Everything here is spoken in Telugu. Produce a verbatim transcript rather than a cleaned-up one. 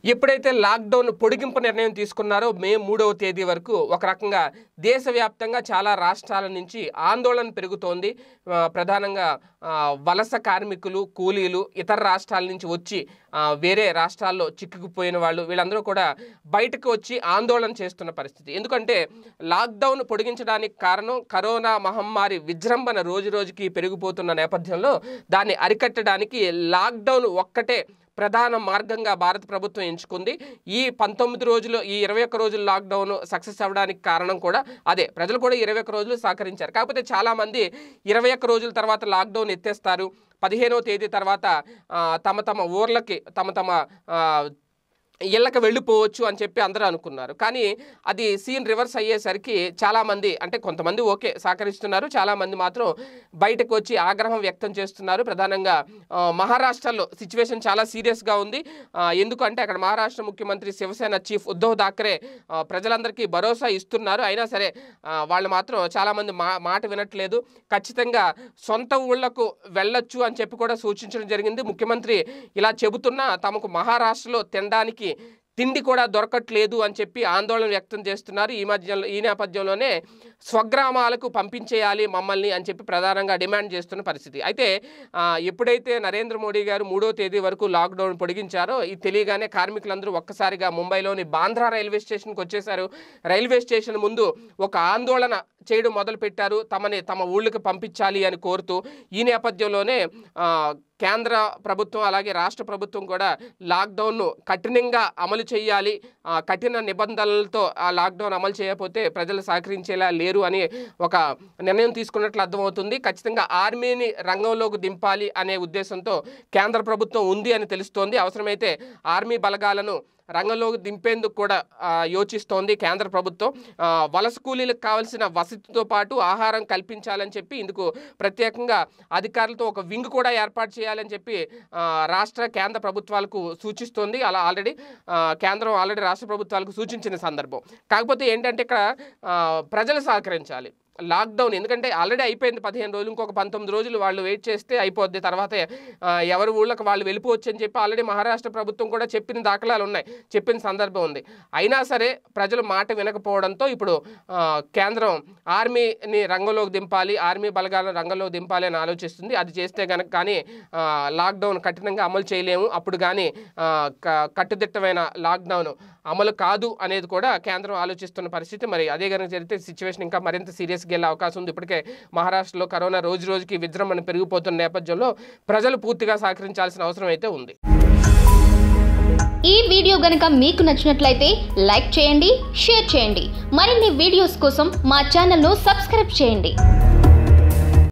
ఎప్పుడైతే లాక్డౌన్ పొడిగింపు నిర్ణయం తీసుకున్నారో మే మూడవ తేదీ వరకు ఒక రకంగా దేశవ్యాప్తంగా చాలా రాష్ట్రాల నుంచి ఆందోళన పెరుగుతోంది. ప్రధానంగా వలస కార్మికులు, కూలీలు ఇతర రాష్ట్రాల నుంచి వచ్చి వేరే రాష్ట్రాల్లో చిక్కుకుపోయిన వాళ్ళు వీళ్ళందరూ కూడా బయటకు వచ్చి ఆందోళన చేస్తున్న పరిస్థితి. ఎందుకంటే లాక్డౌన్ పొడిగించడానికి కారణం కరోనా మహమ్మారి విజృంభణ రోజు రోజుకి పెరిగిపోతున్న నేపథ్యంలో దాన్ని అరికట్టడానికి లాక్డౌన్ ఒక్కటే ప్రధాన మార్గంగా భారత ప్రభుత్వం ఎంచుకుంది. ఈ పంతొమ్మిది రోజులు ఈ ఇరవై ఒక్క రోజుల లాక్డౌన్ సక్సెస్ అవ్వడానికి కారణం కూడా అదే. ప్రజలు కూడా ఇరవై ఒక్క రోజులు సహకరించారు. కాకపోతే చాలామంది ఇరవై ఒక్క రోజుల తర్వాత లాక్డౌన్ ఎత్తేస్తారు, పదిహేనవ తేదీ తర్వాత తమ తమ ఊర్లకి తమ తమ ఇళ్ళకి వెళ్ళిపోవచ్చు అని చెప్పి అందరూ అనుకున్నారు. కానీ అది సీన్ రివర్స్ అయ్యేసరికి చాలామంది, అంటే కొంతమంది ఓకే సహకరిస్తున్నారు, చాలామంది మాత్రం బయటకు వచ్చి ఆగ్రహం వ్యక్తం చేస్తున్నారు. ప్రధానంగా మహారాష్ట్రలో సిచ్యువేషన్ చాలా సీరియస్గా ఉంది. ఎందుకంటే అక్కడ మహారాష్ట్ర ముఖ్యమంత్రి శివసేన చీఫ్ ఉద్ధవ్ ఠాక్రే ప్రజలందరికీ భరోసా ఇస్తున్నారు. అయినా సరే వాళ్ళు మాత్రం చాలామంది మా మాట వినట్లేదు. ఖచ్చితంగా సొంత ఊళ్ళకు వెళ్ళొచ్చు అని చెప్పి కూడా సూచించడం జరిగింది. ముఖ్యమంత్రి ఇలా చెబుతున్నా తమకు మహారాష్ట్రలో తినడానికి తిండి కూడా దొరకట్లేదు అని చెప్పి ఆందోళన వ్యక్తం చేస్తున్నారు. ఈ మధ్యలో ఈ నేపథ్యంలోనే స్వగ్రామాలకు పంపించేయాలి మమ్మల్ని అని చెప్పి ప్రధానంగా డిమాండ్ చేస్తున్న పరిస్థితి. అయితే ఎప్పుడైతే నరేంద్ర మోడీ గారు మూడో తేదీ వరకు లాక్డౌన్ పొడిగించారో ఇది తెలియగానే కార్మికులందరూ ఒక్కసారిగా ముంబైలోని బాంద్రా రైల్వే స్టేషన్కి వచ్చేశారు. రైల్వే స్టేషన్ ముందు ఒక ఆందోళన చేయడం మొదలుపెట్టారు, తమని తమ ఊళ్ళకి పంపించాలి అని కోరుతూ. ఈ నేపథ్యంలోనే కేంద్ర ప్రభుత్వం అలాగే రాష్ట్ర ప్రభుత్వం కూడా లాక్డౌన్ను కఠినంగా అమలు చేయాలి, కఠిన నిబంధనలతో ఆ లాక్డౌన్ అమలు చేయకపోతే ప్రజలు సహకరించేలా లేరు అని ఒక నిర్ణయం తీసుకున్నట్లు అర్థమవుతుంది. ఖచ్చితంగా ఆర్మీని రంగంలోకి దింపాలి అనే ఉద్దేశంతో కేంద్ర ప్రభుత్వం ఉంది అని తెలుస్తోంది. అవసరమైతే ఆర్మీ బలగాలను రంగంలోకి దింపేందుకు కూడా యోచిస్తోంది కేంద్ర ప్రభుత్వం. వలస కూలీలకు కావాల్సిన వసతితో పాటు ఆహారం కల్పించాలని చెప్పి ఇందుకు ప్రత్యేకంగా అధికారులతో ఒక వింగ్ కూడా ఏర్పాటు చేయాలని చెప్పి రాష్ట్ర కేంద్ర ప్రభుత్వాలకు సూచిస్తోంది. అలా ఆల్రెడీ కేంద్రం ఆల్రెడీ రాష్ట్ర ప్రభుత్వాలకు సూచించిన సందర్భం. కాకపోతే ఏంటంటే ఇక్కడ ప్రజలు సహకరించాలి. లాక్డౌన్ ఎందుకంటే ఆల్రెడీ అయిపోయింది పదిహేను రోజులు, ఇంకొక పంతొమ్మిది రోజులు వాళ్ళు వెయిట్ చేస్తే అయిపోద్ది, తర్వాత ఎవరి ఊళ్ళకి వాళ్ళు వెళ్ళిపోవచ్చు అని చెప్పి ఆల్రెడీ మహారాష్ట్ర ప్రభుత్వం కూడా చెప్పిన దాఖలాలు ఉన్నాయి, చెప్పిన సందర్భం ఉంది. అయినా సరే ప్రజలు మాట వినకపోవడంతో ఇప్పుడు కేంద్రం ఆర్మీని రంగంలోకి దింపాలి, ఆర్మీ బలగాలను రంగంలోకి దింపాలి అని ఆలోచిస్తుంది. అది చేస్తే కనుక కానీ లాక్డౌన్ కఠినంగా అమలు చేయలేము, అప్పుడు కానీ కట్టుదిట్టమైన లాక్డౌన్ అమలు కాదు అనేది కూడా కేంద్రం ఆలోచిస్తున్న పరిస్థితి. మరి అదే కనుక జరిగితే సిచ్యువేషన్ ఇంకా మరింత సీరియస్గా వెళ్ళే అవకాశం ఉంది. ఇప్పటికే మహారాష్ట్రలో కరోనా రోజు రోజుకి విజృంభణ పెరిగిపోతున్న నేపథ్యంలో ప్రజలు పూర్తిగా సహకరించాల్సిన అవసరం అయితే ఉంది. ఈ వీడియో గనుక మీకు నచ్చినట్లయితే లైక్ చేయండి, షేర్ చేయండి. మరిన్ని వీడియోస్ కోసం మా ఛానల్ను సబ్స్క్రైబ్ చేయండి.